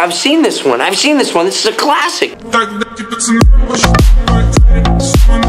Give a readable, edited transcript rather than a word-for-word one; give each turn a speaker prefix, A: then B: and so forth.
A: I've seen this one. This is a classic.